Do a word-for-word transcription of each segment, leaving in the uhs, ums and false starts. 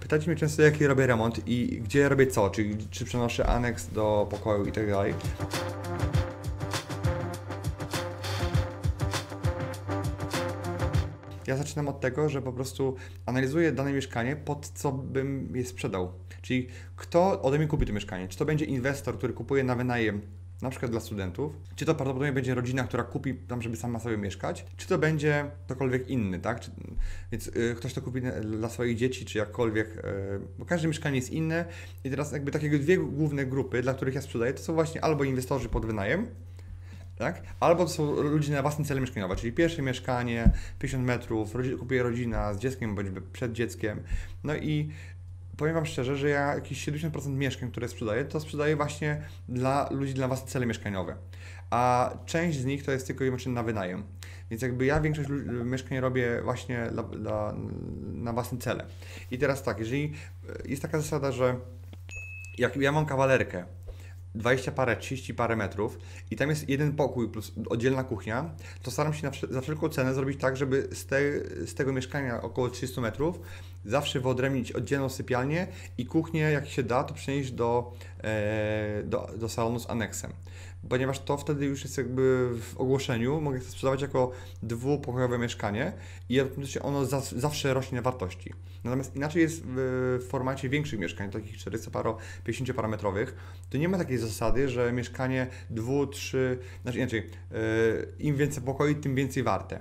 Pytacie mnie często, jaki robię remont i gdzie robię co, czyli czy przenoszę aneks do pokoju i tak dalej. Ja zaczynam od tego, że po prostu analizuję dane mieszkanie, pod co bym je sprzedał. Czyli kto ode mnie kupi to mieszkanie? Czy to będzie inwestor, który kupuje na wynajem, na przykład dla studentów, czy to prawdopodobnie będzie rodzina, która kupi tam, żeby sama sobie mieszkać, czy to będzie ktokolwiek inny, tak? Czy, więc y, ktoś to kupi dla swoich dzieci, czy jakkolwiek, y, bo każde mieszkanie jest inne i teraz jakby takie dwie główne grupy, dla których ja sprzedaję, to są właśnie albo inwestorzy pod wynajem, tak? Albo to są ludzie na własne cele mieszkaniowe, czyli pierwsze mieszkanie, pięćdziesiąt metrów, rodzi- kupuje rodzina z dzieckiem bądź przed dzieckiem. No i powiem Wam szczerze, że ja jakieś siedemdziesiąt procent mieszkań, które sprzedaję, to sprzedaję właśnie dla ludzi na własne cele mieszkaniowe. A część z nich to jest tylko i wyłącznie na wynajem. Więc jakby ja większość mieszkań robię właśnie dla, dla, na własne cele. I teraz tak, jeżeli jest taka zasada, że jak ja mam kawalerkę, dwadzieścia parę, trzydzieści parę metrów i tam jest jeden pokój plus oddzielna kuchnia, to staram się na, za wszelką cenę zrobić tak, żeby z, te, z tego mieszkania około trzydziestu metrów zawsze wyodrębnić oddzielną sypialnię i kuchnię, jak się da, to przenieść do, e, do, do salonu z aneksem. Ponieważ to wtedy już jest jakby w ogłoszeniu, mogę to sprzedawać jako dwupokojowe mieszkanie i ono za, zawsze rośnie na wartości. Natomiast inaczej jest w, w formacie większych mieszkań, takich czterysta pięćdziesięcioparametrowych, to nie ma takiej zasady, że mieszkanie dwu, trzy, znaczy inaczej, yy, im więcej pokoi, tym więcej warte.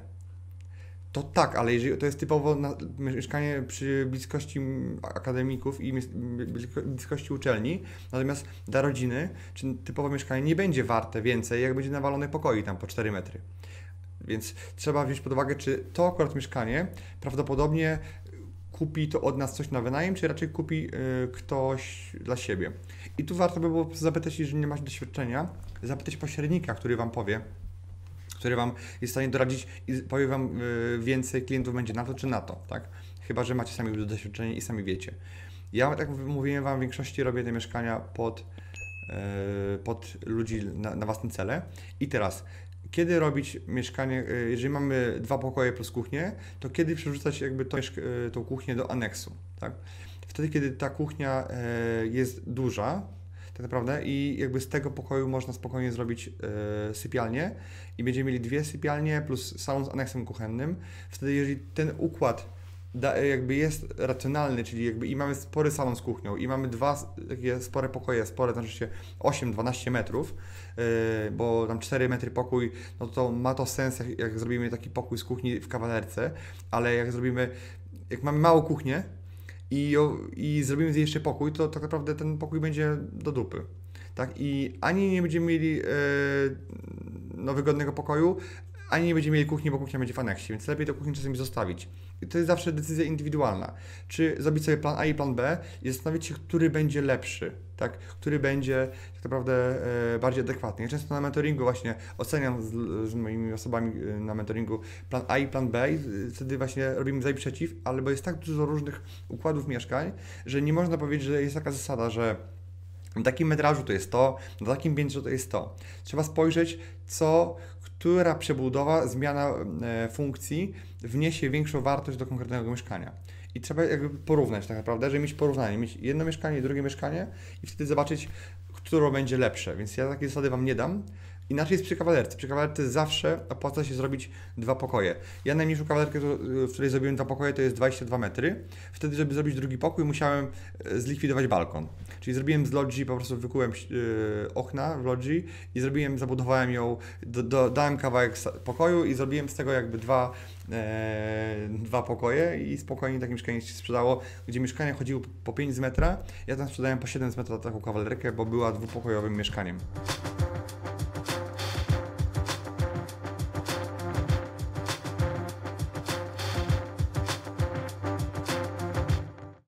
To tak, ale jeżeli to jest typowo na, mieszkanie przy bliskości akademików i bliskości uczelni, natomiast dla rodziny, czy typowe mieszkanie nie będzie warte więcej, jak będzie nawalone pokoi tam po cztery metry. Więc trzeba wziąć pod uwagę, czy to akurat mieszkanie prawdopodobnie kupi to od nas coś na wynajem, czy raczej kupi y, ktoś dla siebie. I tu warto by było zapytać, jeżeli nie macie doświadczenia, zapytać pośrednika, który Wam powie, który Wam jest w stanie doradzić i powie Wam y, więcej klientów będzie na to czy na to, tak? Chyba że macie sami już doświadczenie i sami wiecie. Ja, tak mówiłem Wam, w większości robię te mieszkania pod, y, pod ludzi na, na własne cele. I teraz, kiedy robić mieszkanie, y, jeżeli mamy dwa pokoje plus kuchnię, to kiedy przerzucać jakby to, y, tą kuchnię do aneksu, tak? Wtedy, kiedy ta kuchnia y, jest duża, tak naprawdę, i jakby z tego pokoju można spokojnie zrobić e, sypialnię i będziemy mieli dwie sypialnie plus salon z aneksem kuchennym. Wtedy, jeżeli ten układ da, jakby jest racjonalny, czyli jakby i mamy spory salon z kuchnią i mamy dwa takie spore pokoje, spore, znaczy się osiem dwanaście metrów, e, bo tam cztery metry pokój, no to ma to sens, jak, jak zrobimy taki pokój z kuchni w kawalerce, ale jak zrobimy, jak mamy małą kuchnię, I, i zrobimy jeszcze pokój, to tak naprawdę ten pokój będzie do dupy. Tak? I ani nie będziemy mieli e, no, wygodnego pokoju, ani nie będziemy mieli kuchni, bo kuchnia będzie w aneksie, więc lepiej tę kuchnię czasami zostawić. I to jest zawsze decyzja indywidualna. Czy zrobić sobie plan A i plan B i zastanowić się, który będzie lepszy, tak? Który będzie tak naprawdę e, bardziej adekwatny. Ja często na mentoringu właśnie oceniam z, z moimi osobami na mentoringu plan A i plan B i wtedy właśnie robimy za i przeciw, ale bo jest tak dużo różnych układów mieszkań, że nie można powiedzieć, że jest taka zasada, że na takim metrażu to jest to, na takim piętrze to jest to. Trzeba spojrzeć, co, która przebudowa, zmiana e, funkcji wniesie większą wartość do konkretnego mieszkania. I trzeba jakby porównać tak naprawdę, żeby mieć porównanie, mieć jedno mieszkanie i drugie mieszkanie i wtedy zobaczyć, które będzie lepsze. Więc ja takiej zasady Wam nie dam. Inaczej jest przy kawalerce. Przy kawalerce zawsze opłaca się zrobić dwa pokoje. Ja najmniejszą kawalerkę, w której zrobiłem dwa pokoje, to jest dwadzieścia dwa metry. Wtedy, żeby zrobić drugi pokój, musiałem zlikwidować balkon. Czyli zrobiłem z logii, po prostu wykułem yy, okna w logii i zrobiłem, zabudowałem ją, do, do, dałem kawałek pokoju i zrobiłem z tego jakby dwa, e, dwa pokoje i spokojnie takie mieszkanie się sprzedało, gdzie mieszkania chodziły po pięć z metra. Ja tam sprzedałem po siedem z metra taką kawalerkę, bo była dwupokojowym mieszkaniem.